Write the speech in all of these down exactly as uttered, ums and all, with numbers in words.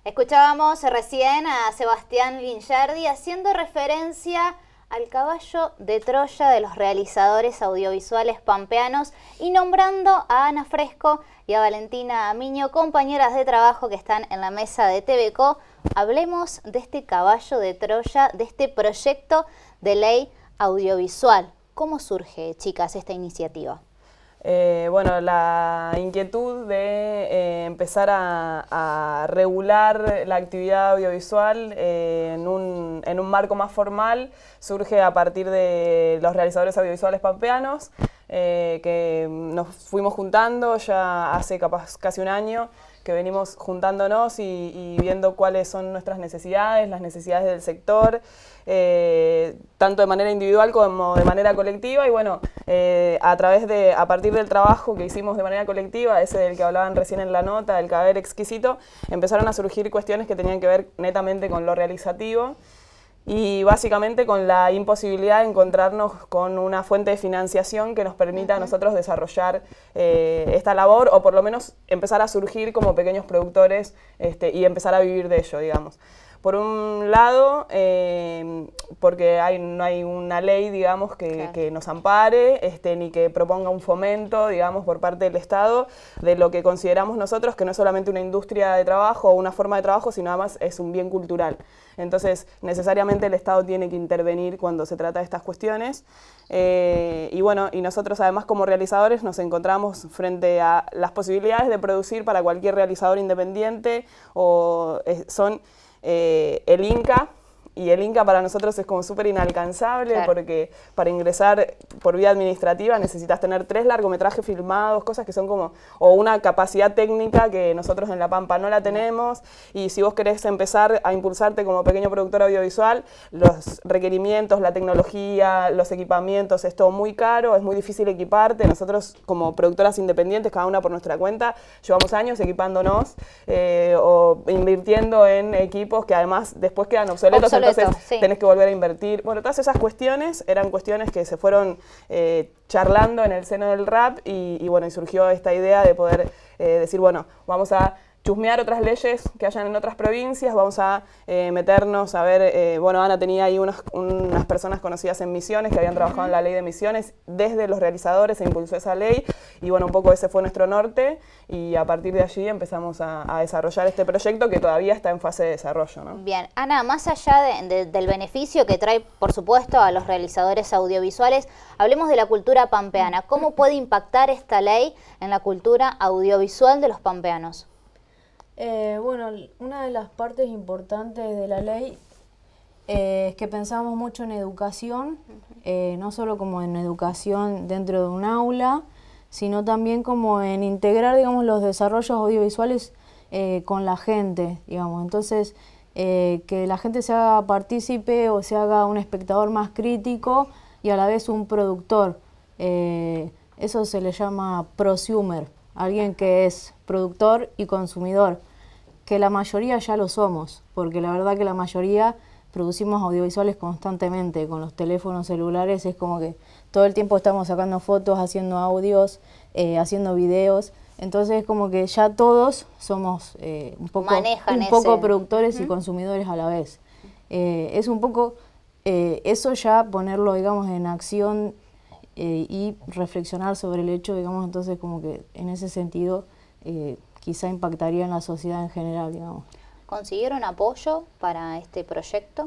Escuchábamos recién a Sebastián Lingiardi haciendo referencia al caballo de Troya de los realizadores audiovisuales pampeanos y nombrando a Ana Fresco y a Valentina Miño, compañeras de trabajo que están en la mesa de T V Co. Hablemos de este caballo de Troya, de este proyecto de ley audiovisual. ¿Cómo surge, chicas, esta iniciativa? Eh, bueno, la inquietud de eh, empezar a, a regular la actividad audiovisual eh, en, un, en un marco más formal surge a partir de los realizadores audiovisuales pampeanos, eh, que nos fuimos juntando ya hace capaz casi un año, que venimos juntándonos y, y viendo cuáles son nuestras necesidades, las necesidades del sector, eh, tanto de manera individual como de manera colectiva, y bueno, eh, a través de, a partir del trabajo que hicimos de manera colectiva, ese del que hablaban recién en la nota, del cadáver exquisito, empezaron a surgir cuestiones que tenían que ver netamente con lo realizativo, y básicamente con la imposibilidad de encontrarnos con una fuente de financiación que nos permita a nosotros desarrollar eh, esta labor, o por lo menos empezar a surgir como pequeños productores este, y empezar a vivir de ello, digamos. Por un lado, eh, porque hay, no hay una ley, digamos, que, claro. que nos ampare, este, ni que proponga un fomento, digamos, por parte del Estado, de lo que consideramos nosotros que no es solamente una industria de trabajo o una forma de trabajo, sino además es un bien cultural. Entonces, necesariamente el Estado tiene que intervenir cuando se trata de estas cuestiones. Eh, y bueno, y nosotros además como realizadores nos encontramos frente a las posibilidades de producir para cualquier realizador independiente, o eh, son... Eh, el Inca, y el Inca para nosotros es como súper inalcanzable, claro. porque para ingresar por vía administrativa necesitas tener tres largometrajes filmados, cosas que son como, o una capacidad técnica que nosotros en La Pampa no la tenemos, y si vos querés empezar a impulsarte como pequeño productor audiovisual, los requerimientos, la tecnología, los equipamientos, es todo muy caro, es muy difícil equiparte. Nosotros como productoras independientes, cada una por nuestra cuenta, llevamos años equipándonos eh, o invirtiendo en equipos que además después quedan obsoletos. Obsoleto. Entonces sí. tenés que volver a invertir. Bueno, todas esas cuestiones eran cuestiones que se fueron eh, charlando en el seno del rap y, y bueno, y surgió esta idea de poder eh, decir, bueno, vamos a chusmear otras leyes que hayan en otras provincias, vamos a eh, meternos a ver, eh, bueno, Ana tenía ahí unos, unas personas conocidas en Misiones que habían trabajado en la ley de Misiones, desde los realizadores se impulsó esa ley y bueno, un poco ese fue nuestro norte y a partir de allí empezamos a, a desarrollar este proyecto que todavía está en fase de desarrollo, ¿no? Bien, Ana, más allá de, de, del beneficio que trae, por supuesto, a los realizadores audiovisuales, hablemos de la cultura pampeana. ¿Cómo puede impactar esta ley en la cultura audiovisual de los pampeanos? Eh, bueno, una de las partes importantes de la ley eh, es que pensamos mucho en educación, eh, no solo como en educación dentro de un aula, sino también como en integrar, digamos, los desarrollos audiovisuales eh, con la gente, digamos. Entonces, eh, que la gente se haga partícipe o se haga un espectador más crítico y a la vez un productor. Eh, eso se le llama prosumer. Alguien que es productor y consumidor, que la mayoría ya lo somos, porque la verdad que la mayoría producimos audiovisuales constantemente, con los teléfonos celulares es como que todo el tiempo estamos sacando fotos, haciendo audios, eh, haciendo videos, entonces es como que ya todos somos eh, un poco, un poco productores uh-huh. y consumidores a la vez. Eh, es un poco eh, eso ya ponerlo, digamos, en acción Eh, y reflexionar sobre el hecho, digamos, entonces como que en ese sentido eh, quizá impactaría en la sociedad en general, digamos. ¿Consiguieron apoyo para este proyecto?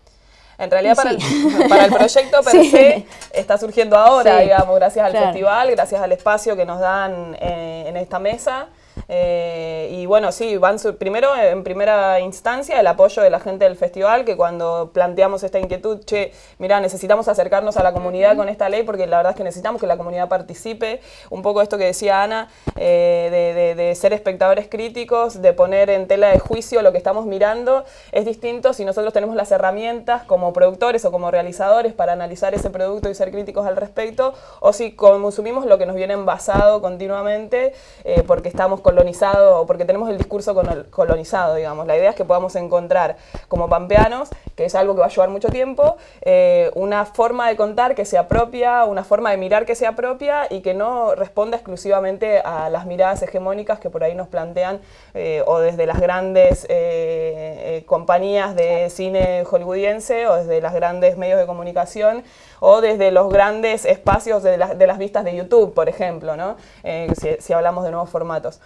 En realidad para, sí. el, para el proyecto per sí. se está surgiendo ahora, sí. digamos, gracias al claro. festival, gracias al espacio que nos dan eh, en esta mesa. Eh, y bueno, sí, van su, primero, en primera instancia, el apoyo de la gente del festival, que cuando planteamos esta inquietud, che, mira, necesitamos acercarnos a la comunidad con esta ley, porque la verdad es que necesitamos que la comunidad participe, un poco esto que decía Ana, eh, de, de, de ser espectadores críticos, de poner en tela de juicio lo que estamos mirando, es distinto si nosotros tenemos las herramientas como productores o como realizadores para analizar ese producto y ser críticos al respecto, o si consumimos lo que nos viene envasado continuamente, eh, porque estamos con colonizado o porque tenemos el discurso colonizado, digamos. La idea es que podamos encontrar como pampeanos, que es algo que va a llevar mucho tiempo, eh, una forma de contar que sea propia, una forma de mirar que sea propia y que no responda exclusivamente a las miradas hegemónicas que por ahí nos plantean eh, o desde las grandes eh, eh, compañías de cine hollywoodiense o desde los grandes medios de comunicación o desde los grandes espacios de, la, de las vistas de YouTube, por ejemplo, ¿no? Eh, si, si hablamos de nuevos formatos.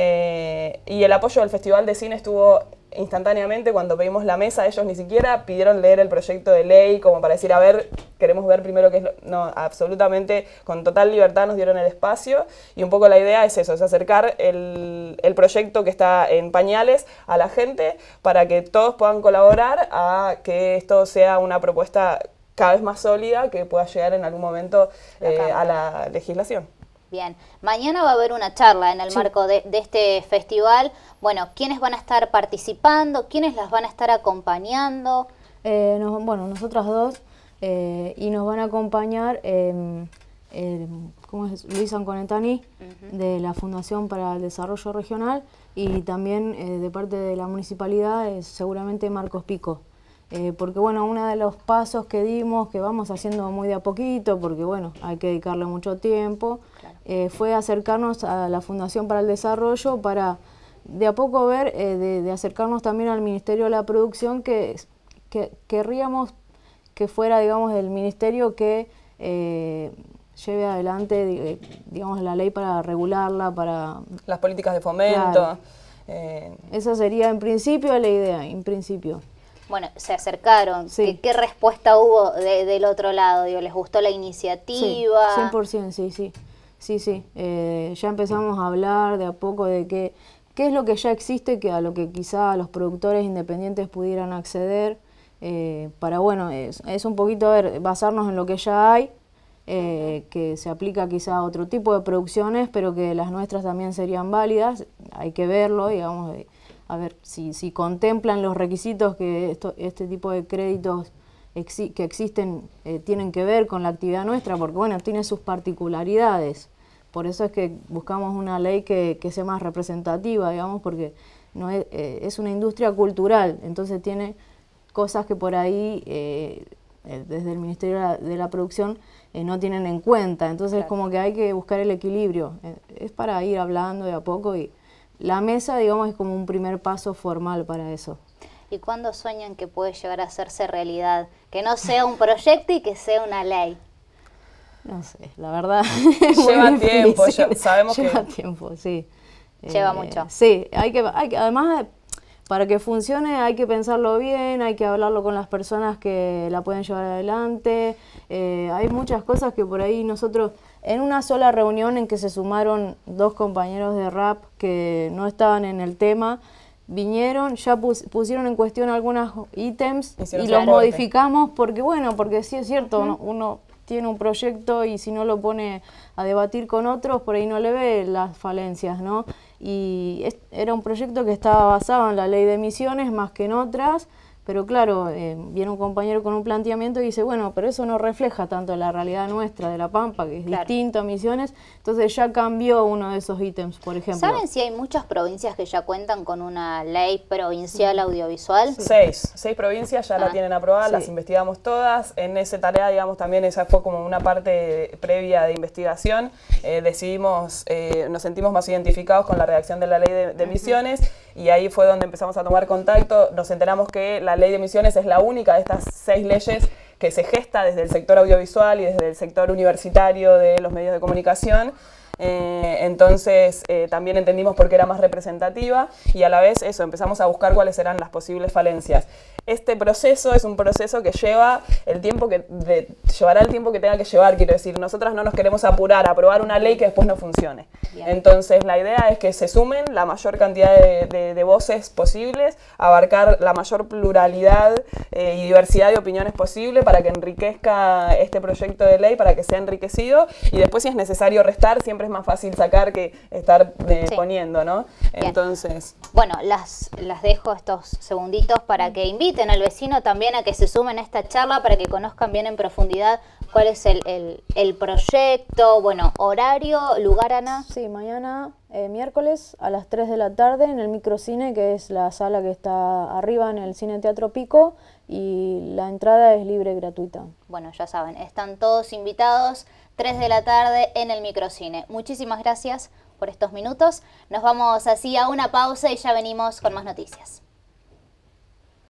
Eh, y el apoyo del Festival de Cine estuvo instantáneamente. Cuando pedimos la mesa, ellos ni siquiera pidieron leer el proyecto de ley como para decir, a ver, queremos ver primero qué es lo... No, absolutamente, con total libertad nos dieron el espacio y un poco la idea es eso, es acercar el, el proyecto que está en pañales a la gente para que todos puedan colaborar a que esto sea una propuesta cada vez más sólida que pueda llegar en algún momento eh, a la legislación. Bien, mañana va a haber una charla en el sí. marco de, de este festival. Bueno, ¿quiénes van a estar participando? ¿Quiénes las van a estar acompañando? Eh, nos, bueno, nosotras dos, eh, y nos van a acompañar eh, eh, ¿cómo es? Luis Anconetani, uh-huh. de la Fundación para el Desarrollo Regional, y también eh, de parte de la municipalidad, eh, seguramente Marcos Pico. Eh, porque bueno, uno de los pasos que dimos, que vamos haciendo muy de a poquito, porque bueno, hay que dedicarle mucho tiempo, claro. eh, fue acercarnos a la Fundación para el Desarrollo para de a poco ver, eh, de, de acercarnos también al Ministerio de la Producción, que, que querríamos que fuera, digamos, el ministerio que eh, lleve adelante, digamos, la ley para regularla, para... Las políticas de fomento. Claro. Eh... Esa sería en principio la idea, en principio. Bueno, se acercaron. Sí. ¿Qué, ¿Qué respuesta hubo de, del otro lado? Digo, ¿les gustó la iniciativa? Sí, cien por ciento, sí, sí. Sí, sí. Eh, ya empezamos a hablar de a poco de qué, qué es lo que ya existe, que a lo que quizá los productores independientes pudieran acceder. Eh, para, bueno, es, es un poquito, a ver, basarnos en lo que ya hay, eh, que se aplica quizá a otro tipo de producciones, pero que las nuestras también serían válidas. Hay que verlo, digamos, de, a ver si, si contemplan los requisitos que esto, este tipo de créditos exi que existen eh, tienen que ver con la actividad nuestra, porque bueno, tiene sus particularidades. Por eso es que buscamos una ley que, que sea más representativa, digamos, porque no es, eh, es una industria cultural, entonces tiene cosas que por ahí, eh, eh, desde el Ministerio de la, de la Producción, eh, no tienen en cuenta. Entonces claro. como que hay que buscar el equilibrio. Eh, es para ir hablando de a poco y la mesa, digamos, es como un primer paso formal para eso. ¿Y cuándo sueñan que puede llegar a hacerse realidad? Que no sea un proyecto y que sea una ley. No sé, la verdad. Lleva tiempo, ya, sabemos Lleva que... tiempo, sí. Lleva eh, mucho. Sí, hay que, hay que, además, para que funcione hay que pensarlo bien, hay que hablarlo con las personas que la pueden llevar adelante. Eh, hay muchas cosas que por ahí nosotros... En una sola reunión en que se sumaron dos compañeros de rap que no estaban en el tema, vinieron, ya pus, pusieron en cuestión algunos ítems y los modificamos porque, bueno, porque sí es cierto, uh-huh. uno, uno tiene un proyecto y si no lo pone a debatir con otros, por ahí no le ve las falencias, ¿no? Y es, era un proyecto que estaba basado en la ley de emisiones más que en otras, pero claro, eh, viene un compañero con un planteamiento y dice, bueno, pero eso no refleja tanto la realidad nuestra de La Pampa, que es claro. distinto a Misiones, entonces ya cambió uno de esos ítems, por ejemplo. ¿Saben si hay muchas provincias que ya cuentan con una ley provincial audiovisual? Sí. Seis, seis provincias ya ah. la tienen aprobada, sí. las investigamos todas, en esa tarea, digamos, también esa fue como una parte previa de investigación, eh, decidimos, eh, nos sentimos más identificados con la redacción de la ley de, de emisiones, uh-huh. y ahí fue donde empezamos a tomar contacto, nos enteramos que la La ley de emisiones es la única de estas seis leyes que se gesta desde el sector audiovisual y desde el sector universitario de los medios de comunicación. Eh, entonces eh, también entendimos por qué era más representativa y a la vez eso, empezamos a buscar cuáles eran las posibles falencias. Este proceso es un proceso que lleva el tiempo que de, llevará el tiempo que tenga que llevar, quiero decir, nosotras no nos queremos apurar a aprobar una ley que después no funcione. Bien. Entonces la idea es que se sumen la mayor cantidad de, de, de voces posibles, abarcar la mayor pluralidad eh, y diversidad de opiniones posible para que enriquezca este proyecto de ley, para que sea enriquecido y después si es necesario restar, siempre siempre es más fácil sacar que estar eh, Sí. poniendo, ¿no? Bien. Entonces, Bueno, las, las dejo estos segunditos para que inviten al vecino también a que se sumen a esta charla, para que conozcan bien en profundidad cuál es el, el, el proyecto, bueno, horario, lugar, Ana. Sí, mañana eh, miércoles a las tres de la tarde en el Microcine, que es la sala que está arriba en el Cine Teatro Pico, y la entrada es libre y gratuita. Bueno, ya saben, están todos invitados, tres de la tarde en el Microcine. Muchísimas gracias por estos minutos. Nos vamos así a una pausa y ya venimos con más noticias.